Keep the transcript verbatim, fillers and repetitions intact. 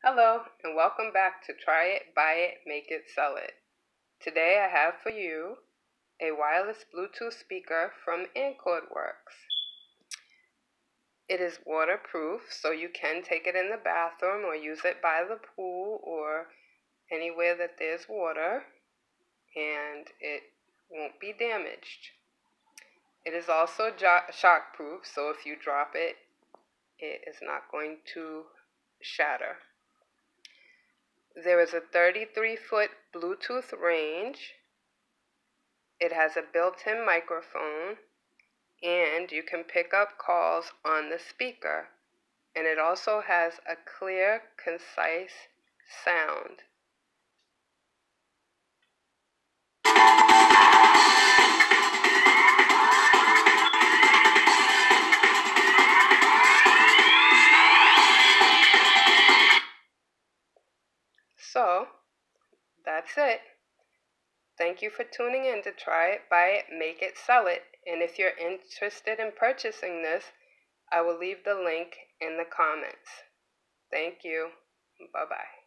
Hello, and welcome back to Try It, Buy It, Make It, Sell It. Today I have for you a wireless Bluetooth speaker from AncordWorks. It is waterproof, so you can take it in the bathroom or use it by the pool or anywhere that there's water, and it won't be damaged. It is also shockproof, so if you drop it, it is not going to shatter. There is a thirty-three foot Bluetooth range. It has a built-in microphone, and you can pick up calls on the speaker. And it also has a clear, concise sound. So, that's it. Thank you for tuning in to Try It, Buy It, Make It, Sell It. And if you're interested in purchasing this, I will leave the link in the comments. Thank you. Bye-bye.